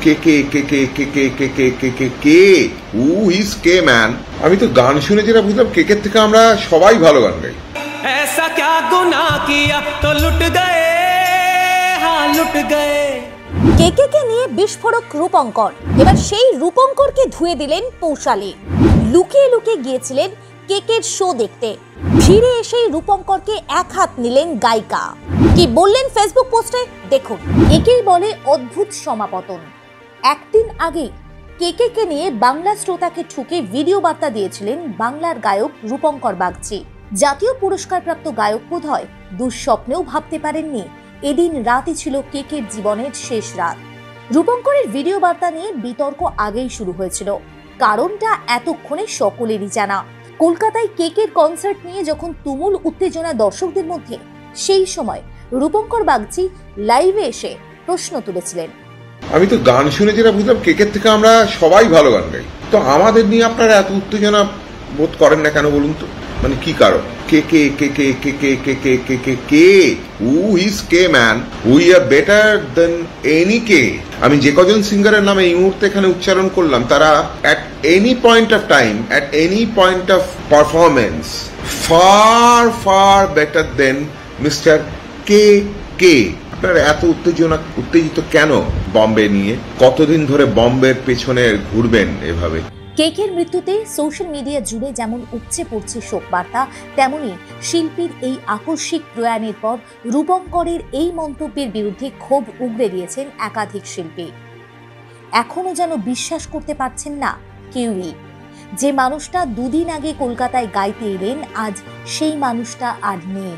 K K K K K K K K K K K who is K man? আমি তো গান শুনে যেটা বুঝলাম, কেকের থেকে আমরা সবাই ভালো গান গাই। ऐसा क्या गुनाह किया तो लुट गए, हाँ लुट गए। কেকে নিয়ে বিস্ফোরক রূপঙ্কর, এবার সেই রূপঙ্করকে ধুয়ে দিলেন পৌশালী। লুকিয়ে লুকিয়ে গিয়েছিলেন কেকের শো দেখতে, ফিরে এসেই রূপঙ্করকে এক হাত নিলেন গায়িকা। কি বললেন ফেসবুক পোস্টে দেখুন। একেই বলে অদ্ভুত সমাপতন। একদিন আগে কেকে নিয়ে বাংলা শ্রোতাকে ঠুকে ভিডিও বার্তা দিয়েছিলেন বাংলার গায়ক রূপঙ্কর বাগচি। জাতীয় পুরস্কারপ্রাপ্ত গায়ক বোধহয় দুঃস্বপ্নেও ভাবতে পারেননি এদিন রাতই ছিল কেকের জীবনের শেষ রাত। রূপঙ্করের ভিডিও বার্তা নিয়ে বিতর্ক আগেই শুরু হয়েছিল। কারণটা এতক্ষণে সকলেরই জানা। কলকাতায় কেকের কনসার্ট নিয়ে যখন তুমুল উত্তেজনা দর্শকদের মধ্যে, সেই সময় রূপঙ্কর বাগচি লাইভে এসে প্রশ্ন তুলেছিলেন। আমি তো গান শুনে যেটা বুঝলাম, কেকের থেকে আমরা সবাই ভালো গান গাই। তো আমাদের নিয়ে আপনারা এত উত্তেজনা বোধ করেন না কেন বলুন তো? মানে কি কারণ? K K K K K K K K K K K who is K man? We are better than any K. আমি যে কজন সিঙ্গারের নামে এই মুহূর্তে এখানে উচ্চারণ করলাম, তারা at any point of time, at any point of performance far far better than mister K K. আপনারা এত উত্তেজিত কেন বম্বে নিয়ে? কতদিন ধরে বম্বের পেছনে ঘুরবেন এভাবে? কেকের মৃত্যুতে সোশ্যাল মিডিয়া জুড়ে যেমন উপচে পড়ছে শোক বার্তা, তেমনি শিল্পীর এই আকস্মিক প্রয়াণের পর রূপঙ্করের এই মন্তব্যের বিরুদ্ধে ক্ষোভ উগরে দিয়েছেন একাধিক শিল্পী। এখনো যেন বিশ্বাস করতে পারছেন না কেউই, যে মানুষটা দুদিন আগে কলকাতায় গাইতে এলেন, আজ সেই মানুষটা আর নেই।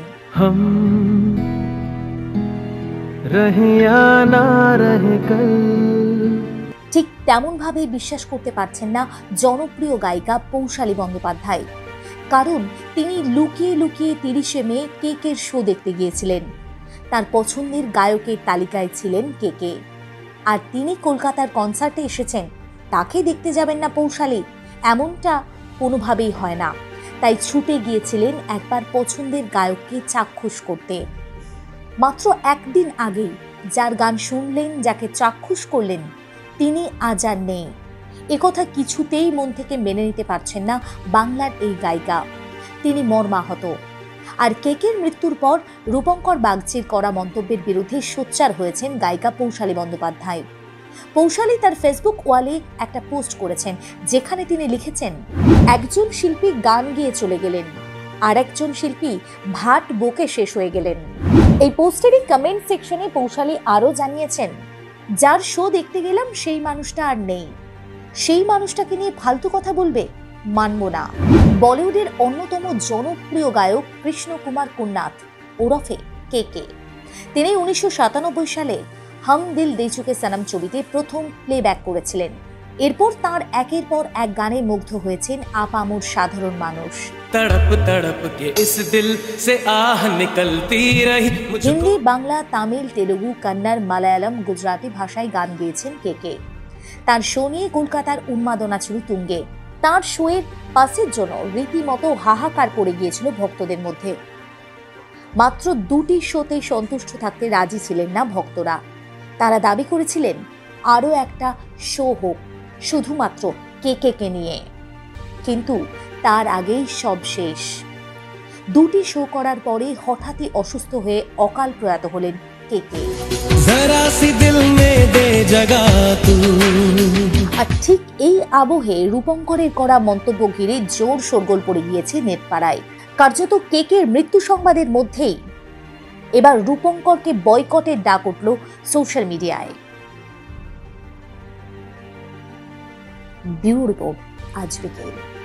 ঠিক তেমন ভাবে বিশ্বাস করতে পারছেন না জনপ্রিয় গায়িকা পৌশালী বন্দ্যোপাধ্যায়। কারণ তিনি লুকিয়ে লুকিয়ে 30শে মে কেকের শো দেখতে গিয়েছিলেন। তার পছন্দের গায়কের তালিকায় ছিলেন কেকে। আর তিনি কলকাতার কনসার্টে এসেছেন, তাকে দেখতে যাবেন না পৌশালী? এমনটা কোনোভাবেই হয় না। তাই ছুটে গিয়েছিলেন একবার পছন্দের গায়ককে চাক্ষুষ করতে। মাত্র একদিন আগেই যার গান শুনলেন, যাকে চাক্ষুষ করলেন, তিনি আজ আর নেই। একথা কিছুতেই মন থেকে মেনে নিতে পারছেন না বাংলার এই গায়িকা। তিনি মর্মাহত। আর কেকের মৃত্যুর পর রূপঙ্কর বাগচির করা মন্তব্যের বিরুদ্ধে সোচ্চার হয়েছেন গায়িকা পৌশালী বন্দ্যোপাধ্যায়। পৌশালী তার ফেসবুক ওয়ালে একটা পোস্ট করেছেন, যেখানে তিনি লিখেছেন, একজন শিল্পী গান গেয়ে চলে গেলেন, আর একজন শিল্পী ভাট বকে শেষ হয়ে গেলেন। এই পোস্টেরই কমেন্ট সেকশনে পৌশালী আরও জানিয়েছেন, যার শো দেখতে গেলাম সেই মানুষটা আর নেই। সেই মানুষটাকে নিয়ে ফালতু কথা বলবে? মানব না। বলিউডের অন্যতম জনপ্রিয় গায়ক কৃষ্ণ কুমার কুন্নাথ ওরফে কেকে, তিনি 1997 সালে হাম দিল দে চুকে সনম ছবিতে প্রথম প্লেব্যাক করেছিলেন। এরপর তার একের পর এক গানে মুগ্ধ হয়েছেন আপামর সাধারণ মানুষ। হিন্দি, বাংলা, তামিল, তেলুগু, কন্নড়, মালায়ালাম, গুজরাটি ভাষায় গান গেয়েছেন কেকে। তার শো নিয়ে কলকাতার উন্মাদনা ছিল তুঙ্গে। তার শোয়ের পাসের জন্য রীতিমতো হাহাকার পড়ে গিয়েছিল ভক্তদের মধ্যে। মাত্র 2টি শোতেই সন্তুষ্ট থাকতে রাজি ছিলেন না ভক্তরা। তারা দাবি করেছিলেন আরও একটা শো হোক, শুধুমাত্র কেকে নিয়ে। কিন্তু তার আগেই সব শেষ। 2টি শো করার পরে হঠাৎই অসুস্থ হয়ে অকাল প্রয়াত হলেন কেকে। আর ঠিক এই আবহে রূপঙ্করের করা মন্তব্য ঘিরে জোর শোরগোল পড়ে গিয়েছে নেটপাড়ায়। কার্যত কেকের মৃত্যু সংবাদের মধ্যেই এবার রূপঙ্করকে বয়কটের ডাক উঠল সোশ্যাল মিডিয়ায়। ব্যুরো রিপোর্ট, আজ বিকেল।